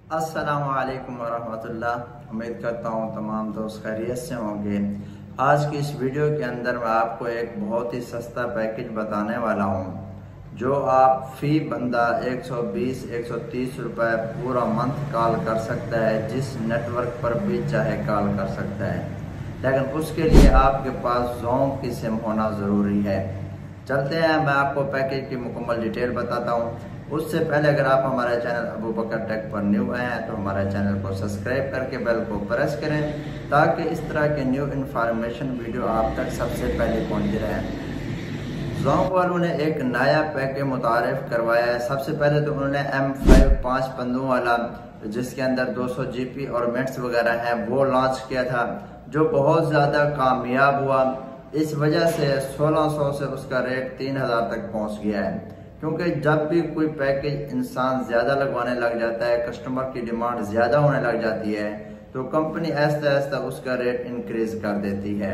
अस्सलामुअलैकुम वरहमतुल्लाह। उम्मीद करता हूँ तमाम दोस्त खैरियत से होंगे। आज की इस वीडियो के अंदर मैं आपको एक बहुत ही सस्ता पैकेज बताने वाला हूँ जो आप फी बंदा 120-130 रुपये पूरा मंथ कॉल कर सकता है, जिस नेटवर्क पर भी चाहे कॉल कर सकता है। लेकिन उसके लिए आपके पास ज़ोंग की सिम होना ज़रूरी है। चलते हैं, मैं आपको पैकेज की मुकम्मल डिटेल बताता हूँ। उससे पहले अगर आप हमारे चैनल अबू बकर टेक पर न्यू आए हैं तो हमारे चैनल को सब्सक्राइब करके बेल को प्रेस करें ताकि इस तरह के न्यू इन्फॉर्मेशन वीडियो आप तक सबसे पहले पहुंचती रहे। ज़ोंग वालों ने एक नया पैकेज मुतारिफ करवाया है। सबसे पहले तो उन्होंने M5 5 पंदों वाला, जिसके अंदर 200 GB और मिनट्स वगैरह हैं, वो लॉन्च किया था, जो बहुत ज़्यादा कामयाब हुआ। इस वजह से 1600 से उसका रेट 3000 तक पहुँच गया है। क्योंकि जब भी कोई पैकेज इंसान ज़्यादा लगवाने लग जाता है, कस्टमर की डिमांड ज़्यादा होने लग जाती है, तो कंपनी आहिस्ता आहिस्ता उसका रेट इंक्रीज कर देती है।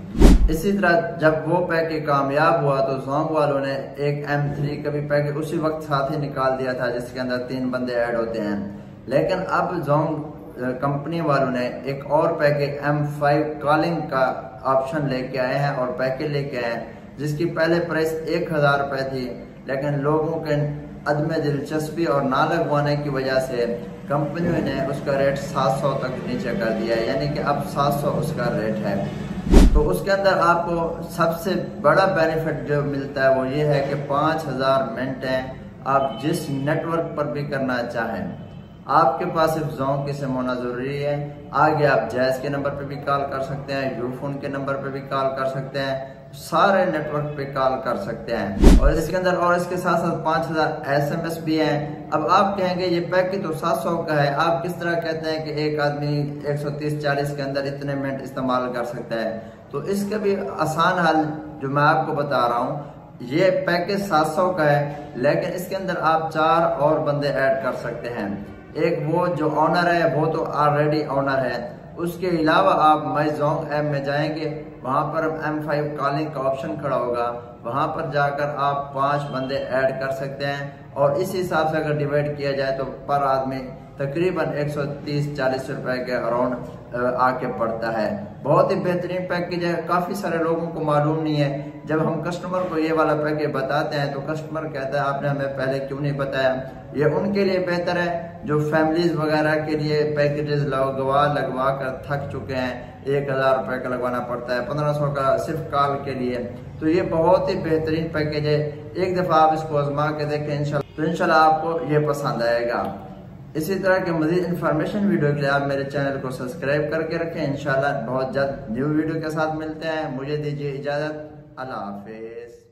इसी तरह जब वो पैकेज कामयाब हुआ तो ज़ोंग वालों ने एक M3 का भी पैकेज उसी वक्त साथ ही निकाल दिया था, जिसके अंदर 3 बंदे ऐड होते हैं। लेकिन अब ज़ोंग कंपनी वालों ने एक और पैकेज M5 कॉलिंग का ऑप्शन लेके आए हैं और पैकेज लेके आए हैं, जिसकी पहले प्राइस 1000 रुपये थी। लेकिन लोगों के अदम दिलचस्पी और ना लगवाने की वजह से कंपनी ने उसका रेट 700 तक नीचे कर दिया है, यानी कि अब 700 उसका रेट है। तो उसके अंदर आपको सबसे बड़ा बेनिफिट जो मिलता है वो ये है कि 5000 मिनट हैं, आप जिस नेटवर्क पर भी करना चाहें। आपके पास सिर्फ ज़ोंग की सिम होना ज़रूरी है। आगे आप जैज़ के नंबर पे भी कॉल कर सकते हैं, यूफोन के नंबर पे भी कॉल कर सकते हैं, सारे नेटवर्क पे कॉल कर सकते हैं। और इसके अंदर और इसके साथ साथ 5000 SMS भी हैं। अब आप कहेंगे ये पैकेज तो 700 का है, आप किस तरह कहते हैं कि एक आदमी 130-40 के अंदर इतने मिनट इस्तेमाल कर सकता है? तो इसका भी आसान हल जो मैं आपको बता रहा हूँ, ये पैकेज 700 का है, लेकिन इसके अंदर आप 4 और बंदे ऐड कर सकते हैं। एक वो जो ऑनर है वो तो ऑलरेडी ऑनर है। उसके अलावा आप माई ज़ोंग ऐप में जाएंगे, वहां पर M5 कॉलिंग का ऑप्शन खड़ा होगा, वहां पर जाकर आप 5 बंदे ऐड कर सकते हैं। और इस हिसाब से अगर डिवाइड किया जाए तो पर आदमी तकरीबन 130-40 रुपए के अराउंड आके पड़ता है। बहुत ही बेहतरीन पैकेज है, काफी सारे लोगों को मालूम नहीं है। जब हम कस्टमर को ये वाला पैकेज बताते हैं तो कस्टमर कहता है आपने हमें पहले क्यों नहीं बताया। ये उनके लिए बेहतर है जो फैमिलीज वगैरह के लिए पैकेजेस लगवा कर थक चुके हैं। 1000 रुपए का लगवाना पड़ता है, 1500 का सिर्फ कॉल के लिए। तो ये बहुत ही बेहतरीन पैकेज है। एक दफा आप इसको आजमा के देखें इंशाल्लाह आपको ये पसंद आएगा। इसी तरह के मजीद इन्फॉर्मेशन वीडियो के लिए आप मेरे चैनल को सब्सक्राइब करके रखें। इंशाल्लाह बहुत जल्द न्यू वीडियो के साथ मिलते हैं। मुझे दीजिए इजाजत। अल्लाह हाफिज।